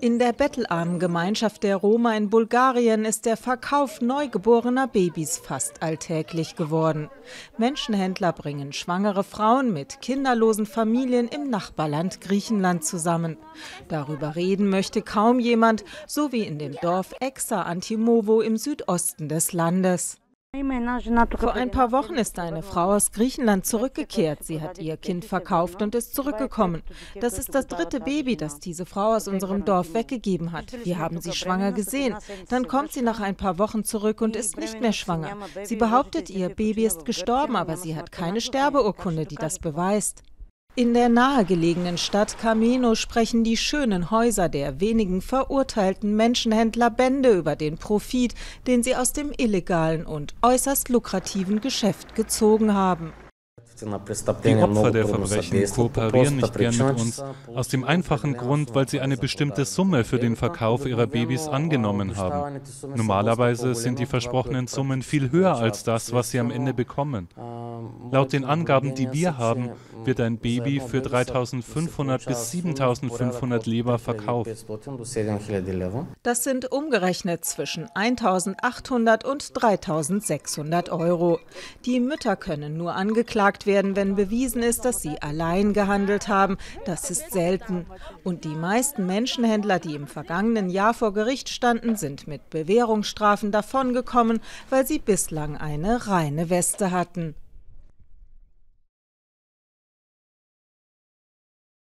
In der bettelarmen Gemeinschaft der Roma in Bulgarien ist der Verkauf neugeborener Babys fast alltäglich geworden. Menschenhändler bringen schwangere Frauen mit kinderlosen Familien im Nachbarland Griechenland zusammen. Darüber reden möchte kaum jemand, so wie in dem Dorf Exarchantimovo im Südosten des Landes. Vor ein paar Wochen ist eine Frau aus Griechenland zurückgekehrt. Sie hat ihr Kind verkauft und ist zurückgekommen. Das ist das dritte Baby, das diese Frau aus unserem Dorf weggegeben hat. Wir haben sie schwanger gesehen. Dann kommt sie nach ein paar Wochen zurück und ist nicht mehr schwanger. Sie behauptet, ihr Baby ist gestorben, aber sie hat keine Sterbeurkunde, die das beweist. In der nahegelegenen Stadt Kameno sprechen die schönen Häuser der wenigen verurteilten Menschenhändler Bände über den Profit, den sie aus dem illegalen und äußerst lukrativen Geschäft gezogen haben. Die Opfer der Verbrechen kooperieren nicht gern mit uns, aus dem einfachen Grund, weil sie eine bestimmte Summe für den Verkauf ihrer Babys angenommen haben. Normalerweise sind die versprochenen Summen viel höher als das, was sie am Ende bekommen. Laut den Angaben, die wir haben, wird ein Baby für 3.500 bis 7.500 Lever verkauft. Das sind umgerechnet zwischen 1.800 und 3.600 Euro. Die Mütter können nur angeklagt werden, wenn bewiesen ist, dass sie allein gehandelt haben. Das ist selten. Und die meisten Menschenhändler, die im vergangenen Jahr vor Gericht standen, sind mit Bewährungsstrafen davongekommen, weil sie bislang eine reine Weste hatten.